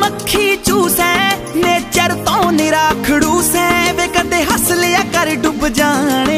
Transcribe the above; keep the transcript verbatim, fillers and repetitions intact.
ਮੱਖੀ ਚੂਸੈ ਨੇਚਰ ਤੋਂ ਨਿਰਾ ਖੜੂਸੈ ਵੇ ਕਦੇ ਹੱਸ ਲਿਆ ਕਰ ਡੁੱਬ ਜਾਣ